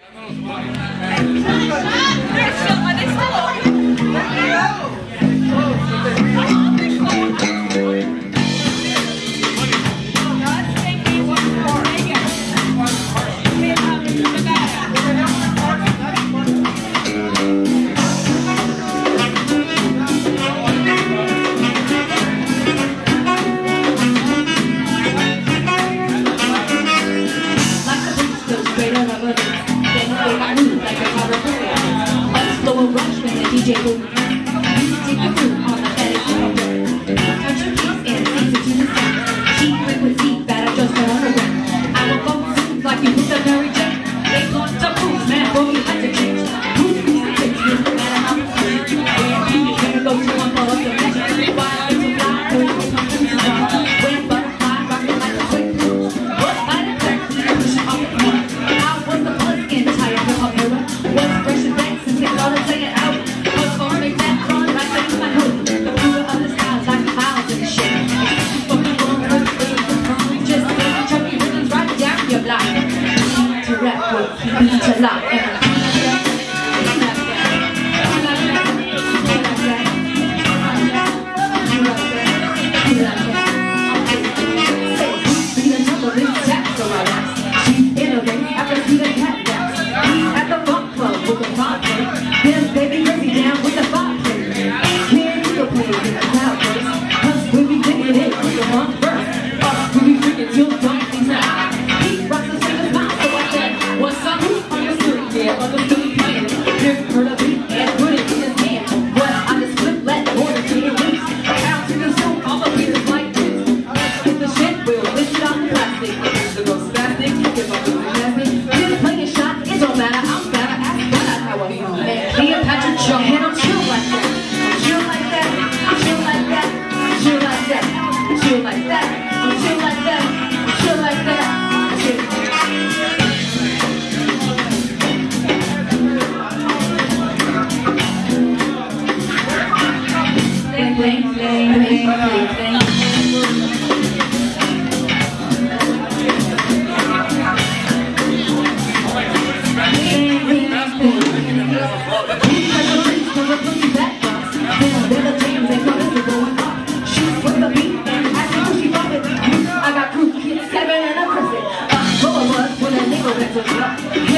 DJ Boom. You take the room on the fetish room. Touch your keys and sings it to the sound. She frequency that I just got on the ground. I will go soon like you with the Mary Jane. They want to move, man, boy, you have to change. Who's the fix? No matter how much you you can go to one for the magic. While it's a fly, go to come to the dawn. When butterfly, rocking like a quick move. What by the track, pushing off the one. I was the buzz and tired of a mirror. What's fresh and back since they started saying out. Beat a lot and I got proof, 7 and a person. Go above when a nigga went to the